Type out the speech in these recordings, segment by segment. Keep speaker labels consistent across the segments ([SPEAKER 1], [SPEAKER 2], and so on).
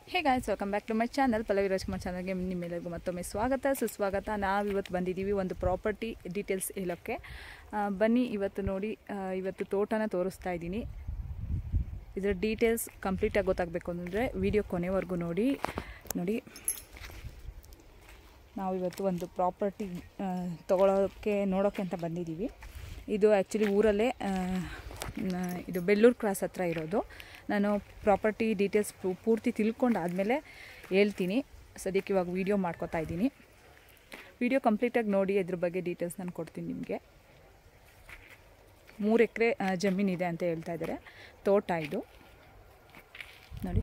[SPEAKER 1] Hey guys, welcome back to my channel. Pallavi Rajkumar ಚಾನಲ್ಗೆ ನಿಮ್ಮೆಲ್ಲರಿಗೂ ಮತ್ತೊಮ್ಮೆ ಸ್ವಾಗತ ಸುಸ್ವಾಗತ. ನಾವಿವತ್ತು ಬಂದಿದ್ದೀವಿ ಒಂದು ಪ್ರಾಪರ್ಟಿ ಡೀಟೇಲ್ಸ್ ಹೇಳೋಕ್ಕೆ. ಬನ್ನಿ ಇವತ್ತು ನೋಡಿ, ಇವತ್ತು ತೋಟನ ತೋರಿಸ್ತಾ ಇದ್ದೀನಿ. ಇದರ ಡೀಟೇಲ್ಸ್ ಕಂಪ್ಲೀಟಾಗಿ ಗೊತ್ತಾಗಬೇಕು ಅಂದರೆ ವಿಡಿಯೋ ಕೊನೆವರೆಗೂ ನೋಡಿ. ನಾವು ಇವತ್ತು ಒಂದು ಪ್ರಾಪರ್ಟಿ ನೋಡೋಕ್ಕೆ ಅಂತ ಬಂದಿದ್ದೀವಿ. ಇದು ಆ್ಯಕ್ಚುಲಿ ಊರಲ್ಲೇ, ಇದು ಬೆಳ್ಳೂರು ಕ್ರಾಸ್ ಹತ್ರ ಇರೋದು. ನಾನು ಪ್ರಾಪರ್ಟಿ ಡೀಟೇಲ್ಸ್ ಪೂರ್ತಿ ತಿಳ್ಕೊಂಡಾದಮೇಲೆ ಹೇಳ್ತೀನಿ. ಸದ್ಯಕ್ಕೆ ಇವಾಗ ವೀಡಿಯೋ ಮಾಡ್ಕೋತಾ ಇದ್ದೀನಿ. ವಿಡಿಯೋ ಕಂಪ್ಲೀಟಾಗಿ ನೋಡಿ, ಇದ್ರ ಬಗ್ಗೆ ಡೀಟೇಲ್ಸ್ ನಾನು ಕೊಡ್ತೀನಿ ನಿಮಗೆ. 3 ಎಕರೆ ಜಮೀನಿದೆ ಅಂತ ಹೇಳ್ತಾ ಇದ್ದಾರೆ. ತೋಟ ಇದು ನೋಡಿ.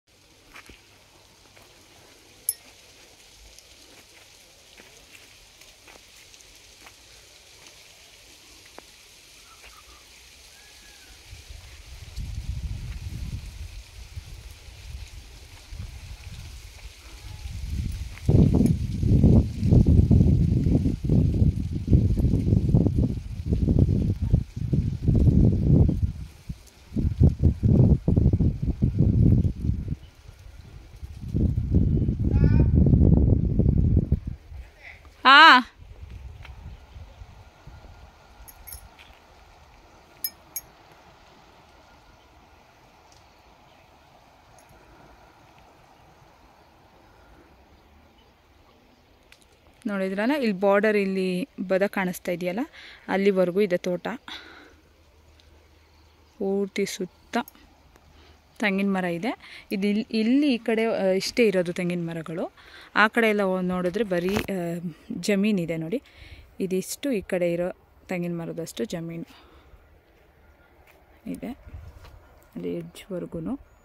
[SPEAKER 1] ನೋಡಿದ್ರಲ್ಲ, ಇಲ್ಲಿ ಬಾರ್ಡರ್, ಇಲ್ಲಿ ಬದ ಕಾಣಿಸ್ತಾ ಇದೆಯಲ್ಲ, ಅಲ್ಲಿವರೆಗೂ ಇದೆ ತೋಟ. ಪೂರ್ತಿ ಸುತ್ತ ತೆಂಗಿನ ಮರ ಇದೆ. ಇಲ್ಲಿ ಈ ಕಡೆ ಇಷ್ಟೇ ಇರೋದು ತೆಂಗಿನ ಮರಗಳು. ಆ ಕಡೆ ಎಲ್ಲ ನೋಡಿದ್ರೆ ಬರೀ ಜಮೀನಿದೆ ನೋಡಿ. ಇದಿಷ್ಟು ಈ ಕಡೆ ಇರೋ ತೆಂಗಿನ ಮರದಷ್ಟು ಜಮೀನು ಇದೆ. ಅಲ್ಲಿ ಎಡ್ಜ್ವರೆಗೂ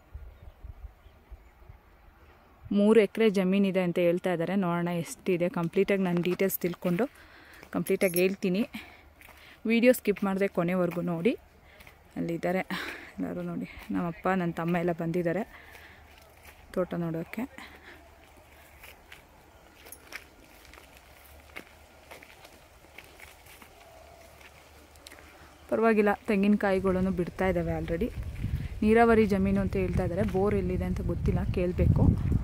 [SPEAKER 1] 3 ಎಕರೆ ಜಮೀನಿದೆ ಅಂತ ಹೇಳ್ತಾ ಇದ್ದಾರೆ. ನೋಡೋಣ ಎಷ್ಟಿದೆ. ಕಂಪ್ಲೀಟಾಗಿ ನಾನು ಡೀಟೇಲ್ಸ್ ತಿಳ್ಕೊಂಡು ಕಂಪ್ಲೀಟಾಗಿ ಹೇಳ್ತೀನಿ. ವಿಡಿಯೋ ಸ್ಕಿಪ್ ಮಾಡಿದೆ, ಕೊನೆವರೆಗೂ ನೋಡಿ. ಅಲ್ಲಿದ್ದಾರೆ ಎಲ್ಲರೂ ನೋಡಿ. ನಮ್ಮಪ್ಪ, ನನ್ನ ತಮ್ಮ ಎಲ್ಲ ಬಂದಿದ್ದಾರೆ ತೋಟ ನೋಡೋಕ್ಕೆ. ಪರವಾಗಿಲ್ಲ, ತೆಂಗಿನಕಾಯಿಗಳನ್ನು ಬಿಡ್ತಾ ಇದ್ದಾವೆ ಆಲ್ರೆಡಿ. ನೀರಾವರಿ ಜಮೀನು ಅಂತ ಹೇಳ್ತಾ ಇದ್ದಾರೆ. ಬೋರ್ ಎಲ್ಲಿದೆ ಅಂತ ಗೊತ್ತಿಲ್ಲ, ಕೇಳಬೇಕು.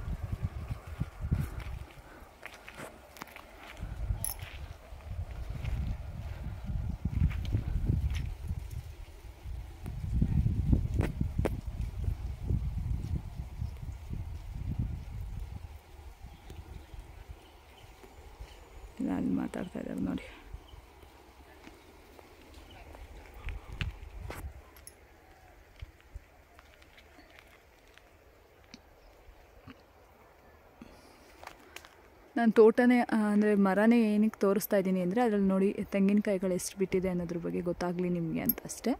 [SPEAKER 1] ಅಲ್ಲಿ ಮಾತಾಡ್ತಾ ಇದ್ದಾರೆ ನೋಡಿ. ನಾನು ತೋಟನೇ ಅಂದರೆ ಮರನೇ ಏನಕ್ಕೆ ತೋರಿಸ್ತಾ ಇದ್ದೀನಿ ಅಂದರೆ, ಅದರಲ್ಲಿ ನೋಡಿ ತೆಂಗಿನಕಾಯಿಗಳು ಎಷ್ಟು ಬಿಟ್ಟಿದೆ ಅನ್ನೋದ್ರ ಬಗ್ಗೆ ಗೊತ್ತಾಗಲಿ ನಿಮಗೆ ಅಂತ ಅಷ್ಟೇ.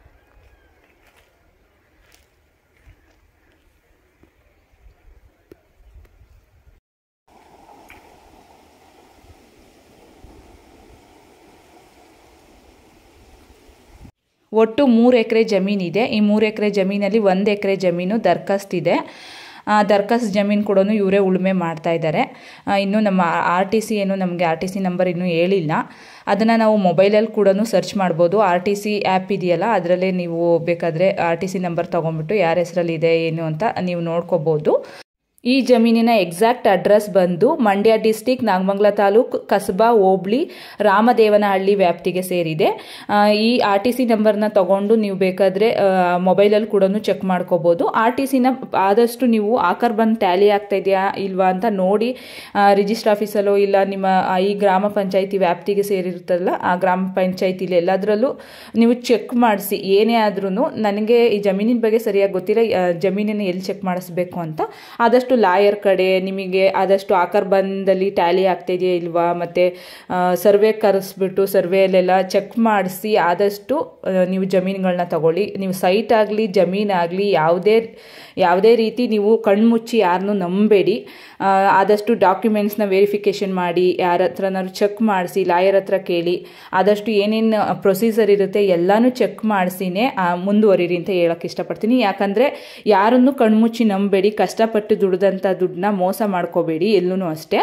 [SPEAKER 1] ಒಟ್ಟು 3 ಎಕರೆ ಜಮೀನಿದೆ. ಈ 3 ಎಕರೆ ಜಮೀನಲ್ಲಿ 1 ಎಕರೆ ಜಮೀನು ದರ್ಖಾಸ್ತಿದೆ. ದರ್ಖಾಸ್ತ್ ಜಮೀನು ಕೂಡ ಇವರೇ ಉಳುಮೆ ಮಾಡ್ತಾ ಇದ್ದಾರೆ. ಇನ್ನೂ ನಮ್ಮ RTC ಏನು, ನಮಗೆ RTC ನಂಬರ್ ಇನ್ನೂ ಹೇಳಿಲ್ಲ. ಅದನ್ನು ನಾವು ಮೊಬೈಲಲ್ಲಿ ಕೂಡ ಸರ್ಚ್ ಮಾಡ್ಬೋದು. RTC ಆ್ಯಪ್ ಇದೆಯಲ್ಲ, ಅದರಲ್ಲೇ ನೀವು ಬೇಕಾದರೆ RTC ನಂಬರ್ ತೊಗೊಂಬಿಟ್ಟು ಯಾರ ಹೆಸರಲ್ಲಿದೆ ಏನು ಅಂತ ನೀವು ನೋಡ್ಕೋಬೋದು. ಈ ಜಮೀನಿನ ಎಕ್ಸಾಕ್ಟ್ ಅಡ್ರೆಸ್ ಬಂದು ಮಂಡ್ಯ ಡಿಸ್ಟಿಕ್, ನಾಗಮಂಗಲ ತಾಲೂಕು, ಕಸಬಾ ಹೋಬಳಿ, ರಾಮದೇವನಹಳ್ಳಿ ವ್ಯಾಪ್ತಿಗೆ ಸೇರಿದೆ. ಈ RTC ನಂಬರ್ನ ತಗೊಂಡು ನೀವು ಬೇಕಾದರೆ ಮೊಬೈಲಲ್ಲಿ ಕೂಡ ಚೆಕ್ ಮಾಡ್ಕೋಬೋದು. RTCನ ಆದಷ್ಟು ನೀವು ಆಕರ್ ಬಂದು ಟ್ಯಾಲಿ ಆಗ್ತಾ ಇದೆಯಾ ಇಲ್ವಾ ಅಂತ ನೋಡಿ, ರಿಜಿಸ್ಟರ್ ಆಫೀಸಲ್ಲೋ ಇಲ್ಲ ನಿಮ್ಮ ಈ ಗ್ರಾಮ ಪಂಚಾಯಿತಿ ವ್ಯಾಪ್ತಿಗೆ ಸೇರಿರುತ್ತಲ್ಲ ಆ ಗ್ರಾಮ ಪಂಚಾಯಿತಿಲಿ ಎಲ್ಲದರಲ್ಲೂ ನೀವು ಚೆಕ್ ಮಾಡಿಸಿ. ಏನೇ ಆದ್ರೂ, ನನಗೆ ಈ ಜಮೀನಿನ ಬಗ್ಗೆ ಸರಿಯಾಗಿ ಗೊತ್ತಿಲ್ಲ, ಜಮೀನನ್ನು ಎಲ್ಲಿ ಚೆಕ್ ಮಾಡಿಸ್ಬೇಕು ಅಂತ. ಆದಷ್ಟು ಲಾಯರ್ ಕಡೆ ನಿಮಗೆ ಆದಷ್ಟು ಆಕರ್ ಬಂದಲ್ಲಿ ಟ್ಯಾಲಿ ಆಗ್ತಿದೆಯಾ ಇಲ್ವಾ, ಮತ್ತು ಸರ್ವೆ ಕರೆಸ್ಬಿಟ್ಟು ಸರ್ವೆಯಲ್ಲೆಲ್ಲ ಚೆಕ್ ಮಾಡಿಸಿ ಆದಷ್ಟು ನೀವು ಜಮೀನುಗಳನ್ನ ತಗೊಳ್ಳಿ. ನೀವು ಸೈಟ್ ಆಗಲಿ ಜಮೀನಾಗಲಿ ಯಾವುದೇ ರೀತಿ ನೀವು ಕಣ್ಮುಚ್ಚಿ ಯಾರನ್ನೂ ನಂಬೇಡಿ. ಆದಷ್ಟು ಡಾಕ್ಯುಮೆಂಟ್ಸ್ನ ವೆರಿಫಿಕೇಷನ್ ಮಾಡಿ, ಯಾರ ಹತ್ರನಾದ್ರು ಚೆಕ್ ಮಾಡಿಸಿ, ಲಾಯರ್ ಹತ್ರ ಕೇಳಿ. ಆದಷ್ಟು ಏನೇನು ಪ್ರೊಸೀಜರ್ ಇರುತ್ತೆ ಎಲ್ಲನೂ ಚೆಕ್ ಮಾಡಿಸಿನೇ ಮುಂದುವರಿರಿ ಅಂತ ಹೇಳೋಕ್ಕೆ ಇಷ್ಟಪಡ್ತೀನಿ. ಯಾಕಂದರೆ ಯಾರನ್ನು ಕಣ್ಮುಚ್ಚಿ ನಂಬೇಡಿ. ಕಷ್ಟಪಟ್ಟು ದುಡಿದ ಬರೆದಂಥ ದುಡ್ಡನ್ನ ಮೋಸ ಮಾಡ್ಕೋಬೇಡಿ ಎಲ್ಲೂ ಅಷ್ಟೇ.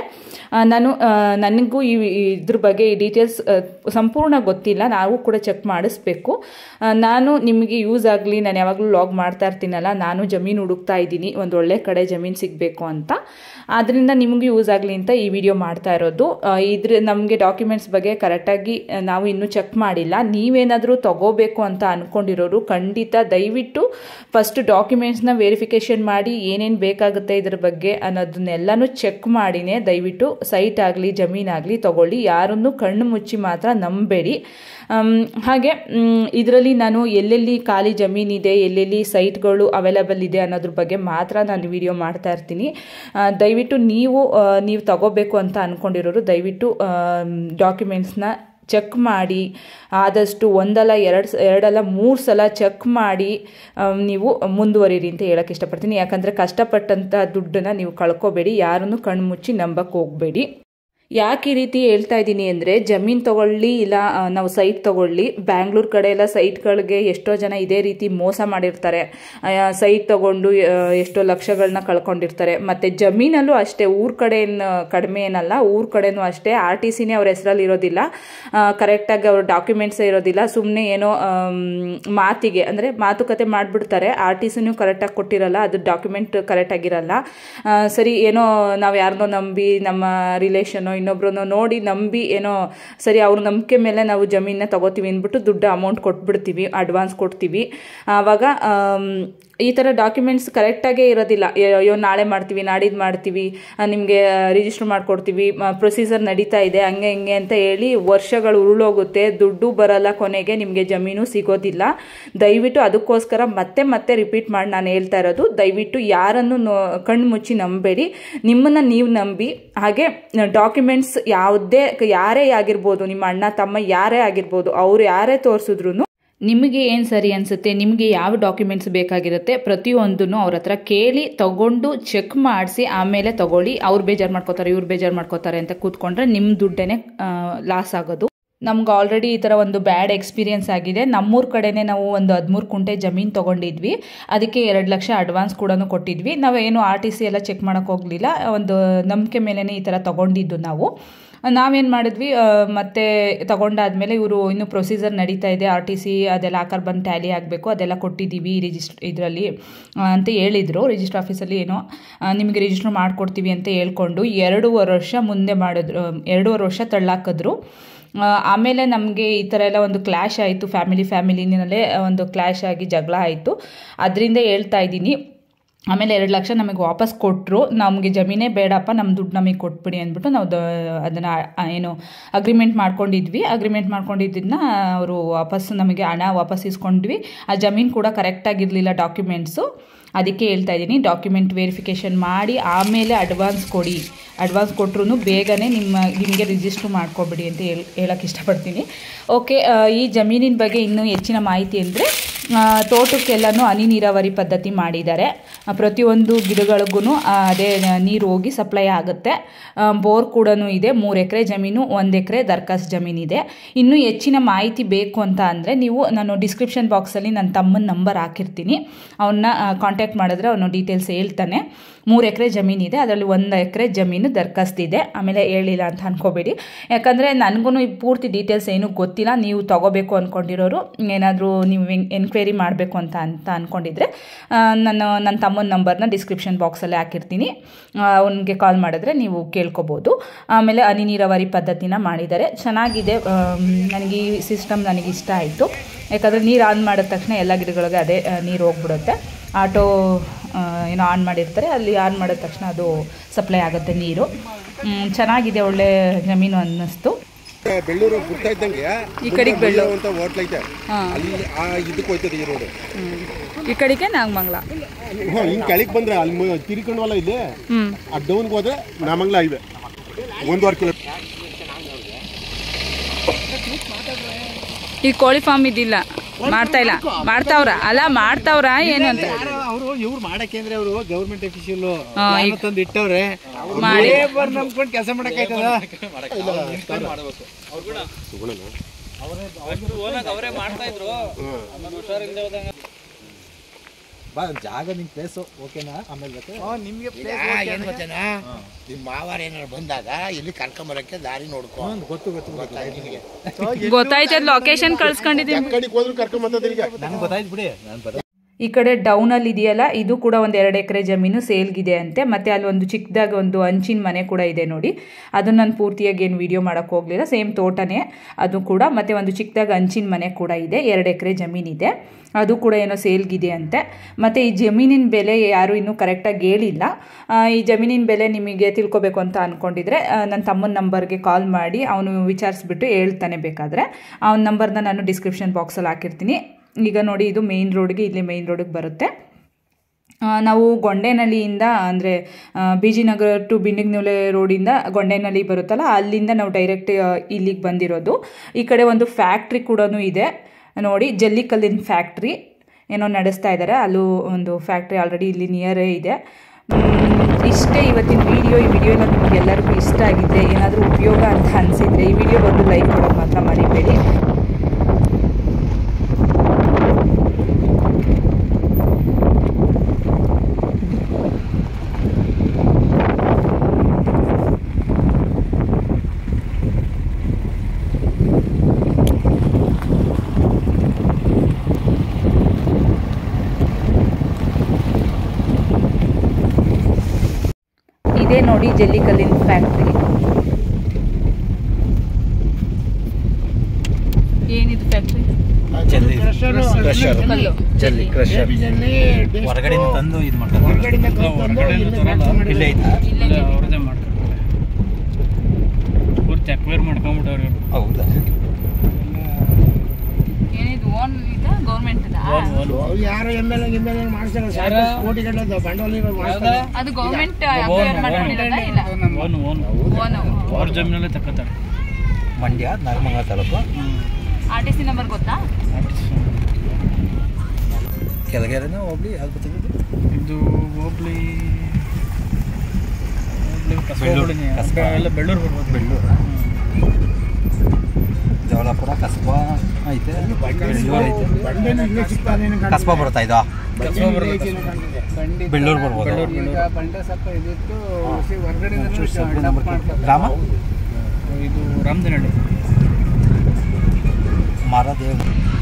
[SPEAKER 1] ನನಗೂ ಇದ್ರ ಬಗ್ಗೆ ಈ ಡೀಟೇಲ್ಸ್ ಸಂಪೂರ್ಣ ಗೊತ್ತಿಲ್ಲ, ನಾವು ಕೂಡ ಚೆಕ್ ಮಾಡಿಸ್ಬೇಕು. ನಾನು ನಿಮಗೆ ಯೂಸ್ ಆಗಲಿ, ನಾನು ಯಾವಾಗಲೂ ಲಾಗ್ ಮಾಡ್ತಾ ಇರ್ತೀನಲ್ಲ, ನಾನು ಜಮೀನು ಹುಡುಕ್ತಾ ಇದ್ದೀನಿ, ಒಂದು ಒಳ್ಳೆ ಕಡೆ ಜಮೀನು ಸಿಗಬೇಕು ಅಂತ. ಆದ್ದರಿಂದ ನಿಮಗೂ ಯೂಸ್ ಆಗಲಿ ಅಂತ ಈ ವಿಡಿಯೋ ಮಾಡ್ತಾ ಇರೋದು. ನಮಗೆ ಡಾಕ್ಯುಮೆಂಟ್ಸ್ ಬಗ್ಗೆ ಕರೆಕ್ಟಾಗಿ ನಾವು ಇನ್ನೂ ಚೆಕ್ ಮಾಡಿಲ್ಲ. ನೀವೇನಾದರೂ ತಗೋಬೇಕು ಅಂತ ಅಂದ್ಕೊಂಡಿರೋರು ಖಂಡಿತ ದಯವಿಟ್ಟು ಫಸ್ಟ್ ಡಾಕ್ಯುಮೆಂಟ್ಸ್ನ ವೆರಿಫಿಕೇಷನ್ ಮಾಡಿ ಏನೇನು ಬೇಕಾಗುತ್ತೆ ಇದ್ರ ಬಗ್ಗೆ ಅನ್ನೋದನ್ನೆಲ್ಲನೂ ಚೆಕ್ ಮಾಡಿನೇ ದಯವಿಟ್ಟು ಸೈಟ್ ಆಗಲಿ ಜಮೀನಾಗಲಿ ತಗೊಳ್ಳಿ. ಯಾರನ್ನು ಕಣ್ಣು ಮುಚ್ಚಿ ಮಾತ್ರ ನಂಬೇಡಿ. ಹಾಗೆ ಇದರಲ್ಲಿ ನಾನು ಎಲ್ಲೆಲ್ಲಿ ಖಾಲಿ ಜಮೀನಿದೆ, ಎಲ್ಲೆಲ್ಲಿ ಸೈಟ್ಗಳು ಅವೈಲೇಬಲ್ ಇದೆ ಅನ್ನೋದ್ರ ಬಗ್ಗೆ ಮಾತ್ರ ನಾನು ವಿಡಿಯೋ ಮಾಡ್ತಾ ಇರ್ತೀನಿ. ದಯವಿಟ್ಟು ನೀವು ತಗೋಬೇಕು ಅಂತ ಅಂದ್ಕೊಂಡಿರೋರು ದಯವಿಟ್ಟು ಡಾಕ್ಯುಮೆಂಟ್ಸ್ನ ಚೆಕ್ ಮಾಡಿ, ಆದಷ್ಟು ಒಂದಲ್ಲ ಎರಡಲ್ಲ 3 ಸಲ ಚೆಕ್ ಮಾಡಿ ನೀವು ಮುಂದುವರಿರಿ ಅಂತ ಹೇಳಕ್ಕೆ ಇಷ್ಟಪಡ್ತೀನಿ. ಯಾಕಂದರೆ ಕಷ್ಟಪಟ್ಟಂಥ ದುಡ್ಡನ್ನು ನೀವು ಕಳ್ಕೊಬೇಡಿ, ಯಾರನ್ನು ಕಣ್ಣು ಮುಚ್ಚಿ ನಂಬಕ್ಕೆ ಹೋಗಬೇಡಿ. ಯಾಕೆ ಈ ರೀತಿ ಹೇಳ್ತಾ ಇದ್ದೀನಿ ಅಂದರೆ, ಜಮೀನು ತಗೊಳ್ಳಿ ಇಲ್ಲ ನಾವು ಸೈಟ್ ತಗೊಳ್ಳಿ, ಬ್ಯಾಂಗ್ಳೂರು ಕಡೆ ಎಲ್ಲ ಸೈಟ್ಗಳಿಗೆ ಎಷ್ಟೋ ಜನ ಇದೇ ರೀತಿ ಮೋಸ ಮಾಡಿರ್ತಾರೆ. ಸೈಟ್ ತಗೊಂಡು ಎಷ್ಟೋ ಲಕ್ಷಗಳನ್ನ ಕಳ್ಕೊಂಡಿರ್ತಾರೆ. ಮತ್ತು ಜಮೀನಲ್ಲೂ ಅಷ್ಟೇ, ಊರ ಕಡೆ ಕಡಿಮೆ ಏನಲ್ಲ, ಊರ ಕಡೆನೂ ಅಷ್ಟೇ RTCನೇ ಅವ್ರ ಹೆಸರಲ್ಲಿ ಇರೋದಿಲ್ಲ, ಕರೆಕ್ಟಾಗಿ ಅವ್ರ ಡಾಕ್ಯುಮೆಂಟ್ಸೇ ಇರೋದಿಲ್ಲ. ಸುಮ್ಮನೆ ಏನೋ ಮಾತಿಗೆ ಅಂದರೆ ಮಾತುಕತೆ ಮಾಡಿಬಿಡ್ತಾರೆ. RTCನೂ ಕರೆಕ್ಟಾಗಿ ಕೊಟ್ಟಿರಲ್ಲ, ಅದು ಡಾಕ್ಯುಮೆಂಟ್ ಕರೆಕ್ಟಾಗಿರಲ್ಲ. ಸರಿ ಏನೋ ನಾವು ಯಾರನ್ನೋ ನಂಬಿ, ನಮ್ಮ ರಿಲೇಷನೋ ಇನ್ನೊಬ್ರನ್ನೋ ನೋಡಿ ನಂಬಿ ಏನೋ ಸರಿ ಅವ್ರ ನಂಬಿಕೆ ಮೇಲೆ ನಾವು ಜಮೀನನ್ನ ತಗೋತೀವಿ ಅಂದ್ಬಿಟ್ಟು ದುಡ್ಡು ಅಮೌಂಟ್ ಕೊಟ್ಬಿಡ್ತೀವಿ, ಅಡ್ವಾನ್ಸ್ ಕೊಡ್ತೀವಿ. ಆವಾಗ ಈ ಥರ ಡಾಕ್ಯುಮೆಂಟ್ಸ್ ಕರೆಕ್ಟಾಗೇ ಇರೋದಿಲ್ಲ. ಅಯ್ಯೋ ನಾಳೆ ಮಾಡ್ತೀವಿ, ನಾಡಿದ್ದು ಮಾಡ್ತೀವಿ, ನಿಮಗೆ ರಿಜಿಸ್ಟರ್ ಮಾಡಿಕೊಡ್ತೀವಿ, ಪ್ರೊಸೀಜರ್ ನಡೀತಾ ಇದೆ, ಹಂಗೆ ಹಿಂಗೆ ಅಂತ ಹೇಳಿ ವರ್ಷಗಳು ಉರುಳೋಗುತ್ತೆ, ದುಡ್ಡು ಬರಲ್ಲ, ಕೊನೆಗೆ ನಿಮಗೆ ಜಮೀನು ಸಿಗೋದಿಲ್ಲ. ದಯವಿಟ್ಟು ಅದಕ್ಕೋಸ್ಕರ ಮತ್ತೆ ರಿಪೀಟ್ ಮಾಡಿ ನಾನು ಹೇಳ್ತಾ ಇರೋದು, ದಯವಿಟ್ಟು ಯಾರನ್ನು ಕಣ್ಣು ಮುಚ್ಚಿ ನಂಬೇಡಿ, ನಿಮ್ಮನ್ನು ನೀವು ನಂಬಿ. ಹಾಗೆ ಡಾಕ್ಯುಮೆಂಟ್ಸ್ ಯಾರೇ ಆಗಿರ್ಬೋದು, ನಿಮ್ಮ ಅಣ್ಣ ತಮ್ಮ ಯಾರೇ ಆಗಿರ್ಬೋದು, ಅವ್ರು ಯಾರೇ ತೋರಿಸಿದ್ರು ನಿಮಗೆ ಏನು ಸರಿ ಅನಿಸುತ್ತೆ, ನಿಮಗೆ ಯಾವ ಡಾಕ್ಯುಮೆಂಟ್ಸ್ ಬೇಕಾಗಿರುತ್ತೆ ಪ್ರತಿಯೊಂದನ್ನು ಅವ್ರ ಹತ್ರ ಕೇಳಿ ತಗೊಂಡು ಚೆಕ್ ಮಾಡಿಸಿ ಆಮೇಲೆ ತಗೊಳ್ಳಿ. ಅವ್ರು ಬೇಜಾರು ಮಾಡ್ಕೋತಾರೆ, ಇವ್ರು ಬೇಜಾರು ಮಾಡ್ಕೋತಾರೆ ಅಂತ ಕೂತ್ಕೊಂಡ್ರೆ ನಿಮ್ಮ ದುಡ್ಡೇ ಲಾಸ್ ಆಗೋದು. ನಮ್ಗೆ ಆಲ್ರೆಡಿ ಈ ಥರ ಒಂದು ಬ್ಯಾಡ್ ಎಕ್ಸ್ಪೀರಿಯನ್ಸ್ ಆಗಿದೆ. ನಮ್ಮೂರ ಕಡೆನೇ ನಾವು ಒಂದು 13 ಕುಂಟೆ ಜಮೀನು ತೊಗೊಂಡಿದ್ವಿ, ಅದಕ್ಕೆ 2 ಲಕ್ಷ ಅಡ್ವಾನ್ಸ್ ಕೂಡ ಕೊಟ್ಟಿದ್ವಿ. ನಾವೇನು RTC ಎಲ್ಲ ಚೆಕ್ ಮಾಡೋಕ್ಕೆ ಹೋಗಲಿಲ್ಲ, ಒಂದು ನಂಬಿಕೆ ಮೇಲೇ ಈ ಥರ ತೊಗೊಂಡಿದ್ದು ನಾವೇನು ಮಾಡಿದ್ವಿ, ಮತ್ತೆ ತಗೊಂಡಾದ್ಮೇಲೆ ಇವರು ಇನ್ನೂ ಪ್ರೊಸೀಜರ್ ನಡೀತಾ ಇದೆ, RTC ಅದೆಲ್ಲ ಆಕಾರ ಬಂದು ಟ್ಯಾಲಿ ಆಗಬೇಕು, ಅದೆಲ್ಲ ಕೊಟ್ಟಿದ್ದೀವಿ ಇದರಲ್ಲಿ ಅಂತ ಹೇಳಿದರು. ರಿಜಿಸ್ಟರ್ ಆಫೀಸಲ್ಲಿ ಏನೋ ನಿಮಗೆ ರಿಜಿಸ್ಟರ್ ಮಾಡಿಕೊಡ್ತೀವಿ ಅಂತ ಹೇಳ್ಕೊಂಡು 2.5 ವರ್ಷ ಮುಂದೆ ಮಾಡಿದ್ರು, 2.5 ವರ್ಷ ತಳ್ಳಾಕಿದ್ರು. ಆಮೇಲೆ ನಮಗೆ ಈ ಥರ ಎಲ್ಲ ಒಂದು ಕ್ಲ್ಯಾಶ್ ಆಯಿತು, ಫ್ಯಾಮಿಲಿನಲ್ಲೇ ಒಂದು ಕ್ಲ್ಯಾಶ್ ಆಗಿ ಜಗಳ ಆಯಿತು. ಅದರಿಂದ ಹೇಳ್ತಾ ಇದ್ದೀನಿ. ಆಮೇಲೆ 2 ಲಕ್ಷ ನಮಗೆ ವಾಪಸ್ ಕೊಟ್ಟರು. ನಮಗೆ ಜಮೀನೇ ಬೇಡಪ್ಪ, ನಮ್ಮ ದುಡ್ಡು ನಮಗೆ ಕೊಟ್ಬಿಡಿ ಅಂದ್ಬಿಟ್ಟು ನಾವು ಅದನ್ನು ಏನು ಅಗ್ರಿಮೆಂಟ್ ಮಾಡ್ಕೊಂಡಿದ್ವಿ. ಅಗ್ರಿಮೆಂಟ್ ಮಾಡ್ಕೊಂಡಿದ್ದನ್ನ ಅವರು ನಮಗೆ ಹಣ ವಾಪಸ್ ಇಸ್ಕೊಂಡ್ವಿ. ಆ ಜಮೀನು ಕೂಡ ಕರೆಕ್ಟಾಗಿರಲಿಲ್ಲ ಡಾಕ್ಯುಮೆಂಟ್ಸು. ಅದಕ್ಕೆ ಹೇಳ್ತಾ ಇದ್ದೀನಿ, ಡಾಕ್ಯುಮೆಂಟ್ ವೆರಿಫಿಕೇಷನ್ ಮಾಡಿ ಆಮೇಲೆ ಅಡ್ವಾನ್ಸ್ ಕೊಡಿ. ಅಡ್ವಾನ್ಸ್ ಕೊಟ್ಟರು ಬೇಗನೆ ನಿಮಗೆ ರಿಜಿಸ್ಟ್ರ್ ಮಾಡ್ಕೊಬಿಡಿ ಅಂತ ಹೇಳಕ್ಕೆ ಇಷ್ಟಪಡ್ತೀನಿ. ಓಕೆ, ಈ ಜಮೀನಿನ ಬಗ್ಗೆ ಇನ್ನೂ ಹೆಚ್ಚಿನ ಮಾಹಿತಿ ಅಂದರೆ, ತೋಟಕ್ಕೆಲ್ಲನೂ ಹನಿ ನೀರಾವರಿ ಪದ್ಧತಿ ಮಾಡಿದ್ದಾರೆ. ಪ್ರತಿಯೊಂದು ಗಿಡಗಳಿಗೂ ಅದೇ ನೀರು ಹೋಗಿ ಸಪ್ಲೈ ಆಗುತ್ತೆ. ಬೋರ್ ಕೂಡ ಇದೆ. 3 ಎಕರೆ ಜಮೀನು, 1 ಎಕರೆ ದರ್ಖಾಸ್ತು ಜಮೀನಿದೆ. ಇನ್ನೂ ಹೆಚ್ಚಿನ ಮಾಹಿತಿ ಬೇಕು ಅಂತ ಅಂದರೆ ನಾನು ಡಿಸ್ಕ್ರಿಪ್ಷನ್ ಬಾಕ್ಸಲ್ಲಿ ನನ್ನ ತಮ್ಮನ ನಂಬರ್ ಹಾಕಿರ್ತೀನಿ, ಅವನ್ನ ಕಾಂಟ್ಯಾಕ್ಟ್ ಮಾಡಿದ್ರೆ ಅವನು ಡೀಟೇಲ್ಸ್ ಹೇಳ್ತಾನೆ. 3 ಎಕರೆ ಜಮೀನಿದೆ, ಅದರಲ್ಲಿ 1 ಎಕರೆ ಜಮೀನು ದರ್ಖಾಸ್ತಿದೆ. ಆಮೇಲೆ ಹೇಳಿಲ್ಲ ಅಂತ ಅನ್ಕೋಬೇಡಿ, ಯಾಕಂದರೆ ನನಗೂ ಪೂರ್ತಿ ಡೀಟೇಲ್ಸ್ ಏನೂ ಗೊತ್ತಿಲ್ಲ. ನೀವು ತಗೋಬೇಕು ಅಂದ್ಕೊಂಡಿರೋರು, ಏನಾದರೂ ನೀವು ಎನ್ಕ್ವೈರಿ ಮಾಡಬೇಕು ಅಂತ ಅಂದ್ಕೊಂಡಿದ್ರೆ ನನ್ನ ತಮ್ಮನ ನಂಬರ್ನ ಡಿಸ್ಕ್ರಿಪ್ಷನ್ ಬಾಕ್ಸಲ್ಲಿ ಹಾಕಿರ್ತೀನಿ, ಅವನಿಗೆ ಕಾಲ್ ಮಾಡಿದ್ರೆ ನೀವು ಕೇಳ್ಕೊಬೋದು. ಆಮೇಲೆ ಹನಿ ನೀರಾವರಿ ಪದ್ಧತಿನ ಮಾಡಿದ್ದಾರೆ, ಚೆನ್ನಾಗಿದೆ. ನನಗೆ ಈ ಸಿಸ್ಟಮ್ ಇಷ್ಟ ಆಯಿತು. ಯಾಕಂದರೆ ನೀರು ಆನ್ ಮಾಡಿದ ತಕ್ಷಣ ಎಲ್ಲ ಗಿಡಗಳಿಗೆ ಅದೇ ನೀರು ಹೋಗ್ಬಿಡುತ್ತೆ. ಆಟೋ ಏನೋ ಆನ್ ಮಾಡಿರ್ತಾರೆ, ಅಲ್ಲಿ ಆನ್ ಮಾಡಿದ ತಕ್ಷಣ ಅದು ಸಪ್ಲೈ ಆಗುತ್ತೆ ನೀರು. ಚೆನ್ನಾಗಿದೆ, ಒಳ್ಳೆ ಜಮೀನು ಅನ್ನಿಸ್ತು.
[SPEAKER 2] ಬೆಳ್ಳೂರು ಗುರ್ತಾ ಇದ್ದಂಗೆ
[SPEAKER 1] ಈ ಕಡೆಗೆ ಬೆಳ್ಳೂರು
[SPEAKER 2] ಅಂತ ಹೋಟ್ಲ್ ಐತೆ, ಅಲ್ಲಿ ಇದಕ್ಕೆ ಹೋಯ್ತದೆ ಈ ರೋಡ್.
[SPEAKER 1] ಈ ಕಡೆಗೆ ನಾಗಮಂಗಲ
[SPEAKER 2] ಹಿಂಗೆ ಕೆಳಗೆ ಬಂದ್ರೆ ಅಲ್ಲಿ ತಿರ್ಕೊಂಡ್ವಲ್ಲ ಇದೆ, ಆ ಡೌನ್ಗೆ ಹೋದ್ರೆ ನಾಗಮಂಗಲ ಇದೆ 1.5 ಕಿಲೋಮೀಟರ್.
[SPEAKER 1] ಈ ಕೋಳಿ ಫಾರ್ಮ್ ಇದಿಲ್ಲ, ಮಾಡ್ತಾ ಇಲ್ಲ, ಮಾಡ್ತಾವ್ರ ಅಲ್ಲ ಮಾಡ್ತಾವ್ರ ಏನು ಅಂತ
[SPEAKER 3] ಅವರು ಇವ್ರು ಮಾಡಕ್ಕೆ ಅಂದ್ರೆ ಅವರು ಗೌರ್ಮೆಂಟ್ ಅಫಿಷಿಯಲ್ ತಂದು ಇಟ್ಟವ್ರೆ,
[SPEAKER 1] ಮಾಡಿ
[SPEAKER 3] ನಂಬ್ಕೊಂಡು ಕೆಲಸ ಮಾಡಕ್ಕಾಯ್ತದ.
[SPEAKER 4] ಅವರೇ ಮಾಡ್ತಾ ಇದ್ರು. ಬಾ ಜಾಗ ನಿಮ್ಮ ಪ್ಲೇಸು ಓಕೆನಾ ಆಮೇಲೆ ಬೇಕು
[SPEAKER 3] ನಿಮಗೆ
[SPEAKER 5] ಏನು ಗೊತ್ತೇನಾ ನಿಮ್ಮ ಮಾವಾರ ಏನಾರು ಬಂದಾಗ ಇಲ್ಲಿ ಕರ್ಕೊಂಬರಕ್ಕೆ ದಾರಿ ನೋಡ್ಕೊ
[SPEAKER 4] ಗೊತ್ತು
[SPEAKER 5] ನಿನಗೆ
[SPEAKER 1] ಗೊತ್ತಾಯ್ತದ ಲೊಕೇಶನ್ ಕಳ್ಸ್ಕೊಂಡಿದ್ದೀನಿ
[SPEAKER 2] ಕಡೆಗೆ ಹೋದ್ರು ಕರ್ಕೊಂಬಂತದ ಈಗ
[SPEAKER 4] ನನಗೆ ಗೊತ್ತಾಯ್ತು ಬಿಡಿ ನಾನು
[SPEAKER 1] ಈ ಕಡೆ ಡೌನಲ್ಲಿ ಇದೆಯಲ್ಲ ಇದು ಕೂಡ ಒಂದು 2 ಎಕರೆ ಜಮೀನು ಸೇಲ್ಗಿದೆ ಅಂತೆ. ಮತ್ತು ಅಲ್ಲಿ ಒಂದು ಚಿಕ್ಕದಾಗಿ ಒಂದು ಹಂಚಿನ ಮನೆ ಕೂಡ ಇದೆ ನೋಡಿ. ಅದನ್ನು ನಾನು ಪೂರ್ತಿಯಾಗಿ ಏನು ವೀಡಿಯೋ ಮಾಡೋಕ್ಕೆ ಹೋಗಲಿಲ್ಲ. ಸೇಮ್ ತೋಟನೇ ಅದು ಕೂಡ. ಮತ್ತು ಒಂದು ಚಿಕ್ಕದಾಗಿ ಹಂಚಿನ ಮನೆ ಕೂಡ ಇದೆ. 2 ಎಕರೆ ಜಮೀನಿದೆ, ಅದು ಕೂಡ ಏನೋ ಸೇಲ್ಗಿದೆ ಅಂತೆ. ಮತ್ತು ಈ ಜಮೀನಿನ ಬೆಲೆ ಯಾರೂ ಇನ್ನೂ ಕರೆಕ್ಟಾಗಿ ಹೇಳಿಲ್ಲ. ಈ ಜಮೀನಿನ ಬೆಲೆ ನಿಮಗೆ ತಿಳ್ಕೊಬೇಕು ಅಂತ ಅಂದ್ಕೊಂಡಿದ್ರೆ ನನ್ನ ತಮ್ಮನ ನಂಬರ್ಗೆ ಕಾಲ್ ಮಾಡಿ ಅವನು ವಿಚಾರಿಸ್ಬಿಟ್ಟು ಹೇಳ್ತಾನೆ. ಬೇಕಾದರೆ ಅವನ ನಂಬರ್ನ ನಾನು ಡಿಸ್ಕ್ರಿಪ್ಷನ್ ಬಾಕ್ಸಲ್ಲಿ ಹಾಕಿರ್ತೀನಿ. ಈಗ ನೋಡಿ ಇದು ಮೇನ್ ರೋಡ್ಗೆ, ಇಲ್ಲಿ ಮೇನ್ ರೋಡಿಗೆ ಬರುತ್ತೆ. ನಾವು ಗೊಂಡೇನಹಳ್ಳಿಯಿಂದ ಅಂದರೆ ಬಿಜಿನಗರ ಟು ಬಿಂಡಿಗ್ನೂಲೆ ರೋಡಿಂದ ಗೊಂಡೇನಹಳ್ಳಿ ಬರುತ್ತಲ್ಲ, ಅಲ್ಲಿಂದ ನಾವು ಡೈರೆಕ್ಟ್ ಇಲ್ಲಿಗೆ ಬಂದಿರೋದು. ಈ ಕಡೆ ಒಂದು ಫ್ಯಾಕ್ಟ್ರಿ ಕೂಡ ಇದೆ ನೋಡಿ, ಜಲ್ಲಿಕಲ್ಲಿನ ಫ್ಯಾಕ್ಟ್ರಿ ಏನೋ ನಡೆಸ್ತಾ ಇದ್ದಾರೆ. ಅಲ್ಲೂ ಒಂದು ಫ್ಯಾಕ್ಟ್ರಿ ಆಲ್ರೆಡಿ ಇಲ್ಲಿ ನಿಯರೇ ಇದೆ. ಇಷ್ಟೇ ಇವತ್ತಿನ ವಿಡಿಯೋ. ಈ ವಿಡಿಯೋನ ನಿಮಗೆ ಎಲ್ಲರಿಗೂ ಇಷ್ಟ ಆಗಿದ್ದರೆ, ಏನಾದರೂ ಉಪಯೋಗ ಅಂತ ಅನಿಸಿದರೆ ಈ ವಿಡಿಯೋ ಬಂದು ಲೈಕ್ ಮಾಡೋದು ಮಾತ್ರ ಮರಿಬೇಡಿ. ಇದೇ ನೋಡಿ ಜಲ್ಲಿಕಲ್ಲಿನ ಫ್ಯಾಕ್ಟ್ರಿ. ಏನಿದು ಫ್ಯಾಕ್ಟ್ರಿ?
[SPEAKER 4] ಜಲ್ಲಿ
[SPEAKER 1] ಕಲ್ಲು
[SPEAKER 4] ಜಲ್ಲಿ ಕ್ರಷರ್ ಹೊರಗಡೆ ತಂದು ಇದು ಮಾಡ್ತಾರೆ. ಇಲ್ಲೇ ಐತಾ?
[SPEAKER 3] ಅವ್ರದೇ ಮಾಡ್ತಾರೆ, ಪೂರ್ತಿ ಅಕ್ವೈರ್ ಮಾಡ್ಕೊಂಡ್ಬಿಟ್ಟವ್ರು.
[SPEAKER 4] ಹೌದಾ?
[SPEAKER 1] ಏನಿದು ಓನ್ ಇದೆ ಗೌರ್ಮೆಂಟ್
[SPEAKER 5] ಯಾರು MLA ಮಾಡ್ತಾರೆ, ಕೋಟಿ ಗಟ್ಟಲೆ ಬಂಡವಾಳ ಮಾಡ್ತಾರೆ.
[SPEAKER 1] ಅದು ಗೌರ್ಮೆಂಟ್ ಮಾಡ್ಕೊಂಡಿರೋದಾ? ಇಲ್ಲ,
[SPEAKER 3] ಅವ್ರ ಜಮೀನಲ್ಲೇ ತಕ್ಕೋತಾರೆ.
[SPEAKER 4] ಮಂಡ್ಯ ನಾಗಮಂಗಲ ತಾಲೂಕು.
[SPEAKER 1] RTC ನಂಬರ್ ಗೊತ್ತಾ?
[SPEAKER 4] ಕೆಳಗೆರೆನ ಹೋಗ್ಲಿ ಯಾವ್ದು ಗೊತ್ತಿದ್ದು?
[SPEAKER 3] ಇದು ಹೋಬ್ಳಿ ಎಲ್ಲ ಬೆಳ್ಳೂರು ಬರ್ಬೋದು.
[SPEAKER 4] ಬೆಳ್ಳೂರು, ಜವಲಾಪುರ, ಕಸ್ಬಾ ಐತೆ, ಬೆಳ್ಳೂರು ಐತೆ. ಕಸ್ಬಾ ಬರುತ್ತಾ ಇದು? ಬೆಳ್ಳೂರು ಬರ್ಬೋದು. ಗ್ರಾಮ
[SPEAKER 3] ಇದು ರಾಮದಿನಹಳ್ಳಿ.
[SPEAKER 4] ಮಾರದೇವ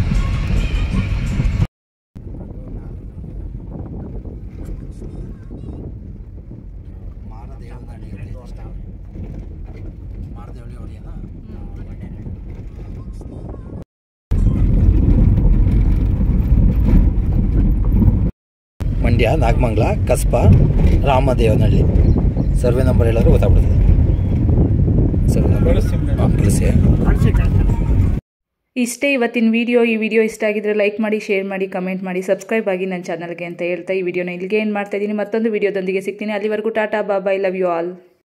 [SPEAKER 4] ಮಂಡ್ಯ, ನಾಗಮಂಗಲ, ಕಸ್ಬಾ, ರಾಮದೇವನಹಳ್ಳಿ. ಸರ್ವೆ ನಂಬರ್ ಹೇಳೋರು ಗೊತ್ತಾಗ್ಬಿಡ್ತದೆ. ಸರ್ವೆ ನಂಬರ್ ಕಳಿಸಿ.
[SPEAKER 1] ಇಷ್ಟೇ ಇವತ್ತಿನ ವಿಡಿಯೋ. ಈ ವಿಡಿಯೋ ಇಷ್ಟ ಆಗಿದ್ರೆ ಲೈಕ್ ಮಾಡಿ, ಶೇರ್ ಮಾಡಿ, ಕಮೆಂಟ್ ಮಾಡಿ, ಸಬ್ಸ್ಕ್ರೈಬ್ ಆಗಿ ನನ್ನ ಚಾನಲ್ಗೆ ಅಂತ ಹೇಳ್ತಾ ಈ ವಿಡಿಯೋನ ಇಲ್ಲಿಗೆ ಏನು ಮಾಡ್ತಾ ಇದ್ದೀನಿ. ಮತ್ತೊಂದು ವಿಡಿಯೋದೊಂದಿಗೆ ಸಿಗ್ತೀನಿ. ಅಲ್ಲಿವರೆಗೂ ಟಾಟಾ, ಬಾಬಾ, ಐ ಲವ್ ಯು ಆಲ್.